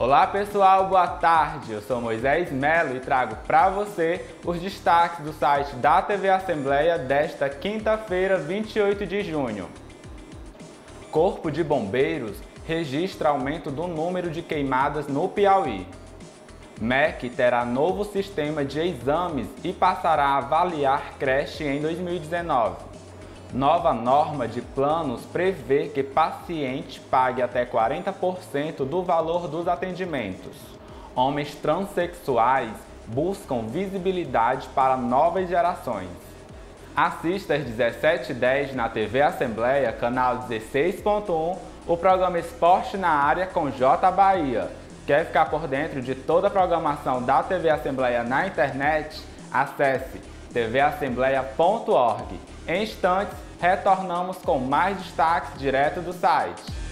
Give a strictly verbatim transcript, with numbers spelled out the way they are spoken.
Olá pessoal, boa tarde. Eu sou Moisés Melo e trago para você os destaques do site da T V Assembleia desta quinta-feira, vinte e oito de junho. Corpo de Bombeiros registra aumento do número de queimadas no Piauí. M E C terá novo sistema de exames e passará a avaliar creche em dois mil e dezenove. Nova norma de planos prevê que paciente pague até quarenta por cento do valor dos atendimentos. Homens transexuais buscam visibilidade para novas gerações. Assista às dezessete e dez na T V Assembleia, canal dezesseis ponto um, o programa Esporte na Área com J Bahia. Quer ficar por dentro de toda a programação da T V Assembleia na internet? Acesse t v assembleia ponto org. Em instantes, retornamos com mais destaques direto do site.